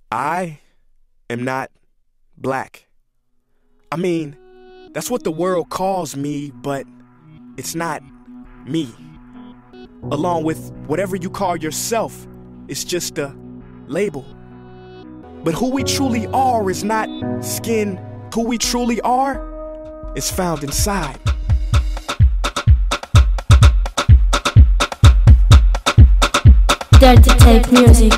I am not black. I mean, that's what the world calls me, but it's not me. Along with whatever you call yourself, it's just a label. But who we truly are is not skin. Who we truly are is found inside. Dirty tape music.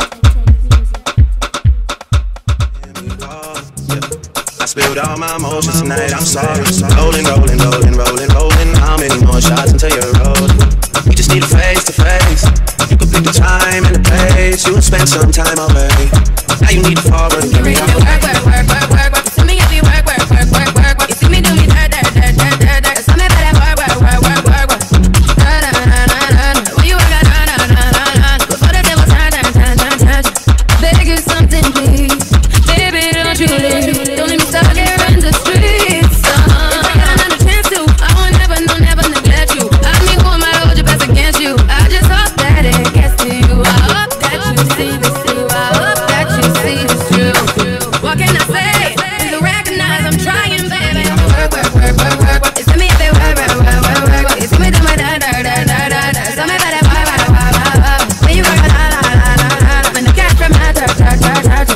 I spilled all my emotions tonight, I'm sorry. Rolling, rolling, rolling, rolling, rolling. How many more shots until you're rolling? We just need a face to face. You could pick the time and the place. You would spend some time away. Now you need to forward and carry on. Work, work, work, work, work, work. You see me if you work, work, work, work, work, work. You see me do me dirt, dirt, dirt, dirt, dirt, dirt. Tell me about that work, work, work, work, work, work. Na na na na na. When you work, na na na na na. Before the devil turn, turn, turn, turn, turn. Beg you something, please. Baby, don't you leave. Don't let me stuck here in the streets. If I got another chance to, I will never, no, never neglect you. I mean, who am I to hold your best against you? I just hope that it gets to you. I hope that you see this through. I hope that you see this through. What can I say? Please recognize I'm trying, baby. Work, work, work, work, work, work. You see me if they work, work, work, work, work, work. You see me do my da da da da da da. Tell me about that work, work, work, work, work. When you work, la la la la la. When the cat from my dirt, dirt, dirt, dirt.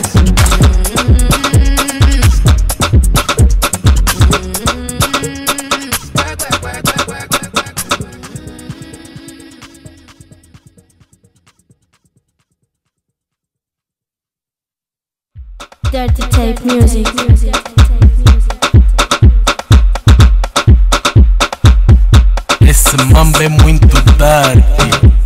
Dirty tape music. Esse mambo é muito tarde.